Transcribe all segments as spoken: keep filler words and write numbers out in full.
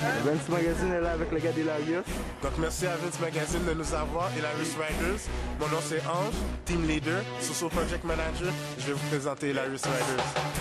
Vince Magazine est là avec le gars d'Hilarious. Donc merci à Vince Magazine de nous avoir, Hilarious Riders. Mon nom c'est Ange, Team Leader, Soso Project Manager. Je vais vous présenter Hilarious Riders.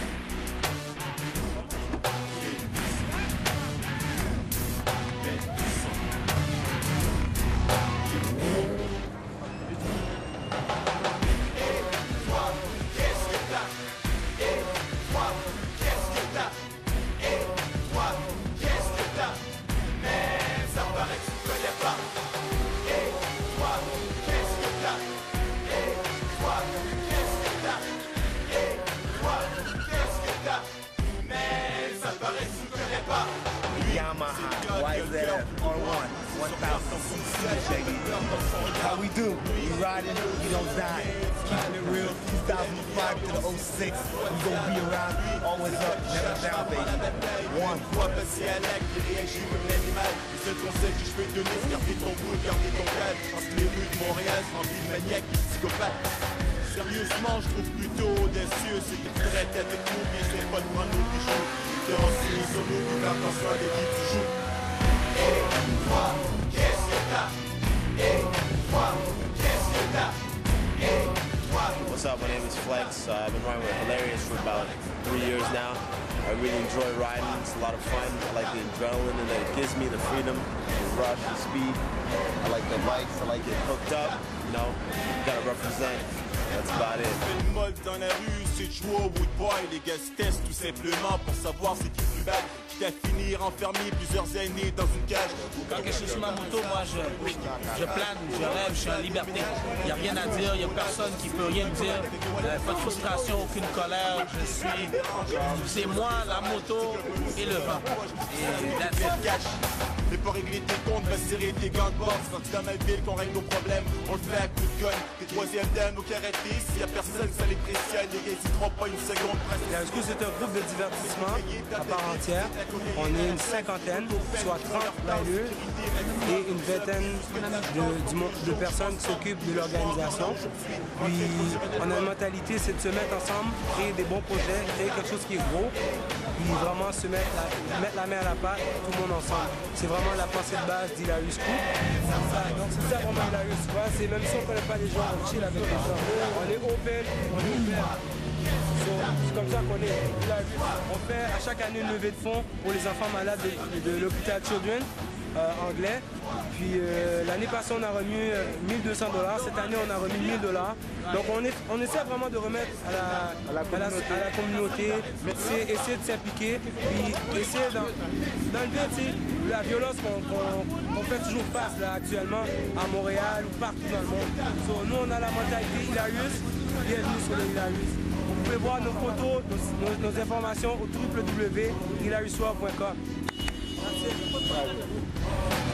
Yamaha Y Z F R one one thousand C C, baby. How we do? We riding, we don't die. Keeping it real, two thousand five to the oh six. We gon' be around, always up, never down, baby. One. Toi passer à l'acte et réagir comme l'animal. Le seul conseil que je peux te donner, c'est garder ton goût, garder ton calme. Parce que les rues de Montréal sont remplies de maniaques et de psychopathes. Sérieusement, je trouve plutôt audacieux ceux qui prêtent à te coups, mais c'est pas de prendre nos bijoux. Te renseigner sur nous, nous faire attention à des qui tu joues. Et toi, qu'est-ce que t'as? Et toi, qu'est-ce que t'as? Et toi. What's up, my name is Flex. Uh, I've been riding with Hilarious for about three years now. I really enjoy riding, it's a lot of fun. I like the adrenaline and it gives me the freedom, the rush, the speed. I like the lights, I like it hooked up, you know, you gotta represent. That's about it. Le mode dans la rue, c'est de jouer au Woodboy. Les gars se testent tout simplement pour savoir c'est qui le plus bad. Quitte à finir enfermé plusieurs années dans une cage. Quand je suis sur ma moto, moi je, je plane, je rêve, je suis en liberté. Il n'y a rien à dire, il n'y a personne qui peut rien me dire. Euh, pas de frustration, aucune colère. Je suis. C'est moi, la moto et le vent. Et that's it. Mais pour régler tes comptes, va serrer tes gants de boxe. Quand c'est dans ma ville qu'on règle nos problèmes, on le fait à coups de gun. Tes troisième dames au karaté, s'il y a personne, ça les pressionne. Les gars, ils s'y trompent pas une seconde. Hilarious est un groupe de divertissement à part entière. On est une cinquantaine, soit trente riders et une vingtaine de, de personnes qui s'occupent de l'organisation. Puis on a une mentalité, c'est de se mettre ensemble, créer des bons projets, créer quelque chose qui est gros, puis vraiment se mettre la, mettre la main à la pâte, tout le monde ensemble. C'est vraiment la pensée de base d'Hilarious Crew. Donc c'est ça vraiment Hilarious, c'est même si on ne connaît pas les gens, on chill avec les gens. On est open, on est ouvert. So, c'est comme ça qu'on est. On fait à chaque année une levée de fonds pour les enfants malades de, de l'hôpital Children euh, anglais. Puis euh, l'année passée on a remis euh, mille deux cents dollars, cette année on a remis mille dollars. Donc on, est, on essaie vraiment de remettre à la, à la communauté, à la, à la communauté essayer, essayer de s'impliquer, puis essayer dans, dans le but, la violence qu'on qu'on, qu'on fait toujours face là, actuellement à Montréal ou partout dans le monde. So, nous on a la mentalité Hilarious, bienvenue sur le Hilarious. Vous pouvez voir nos photos, nos, nos, nos informations au w w w point hilarious world point com.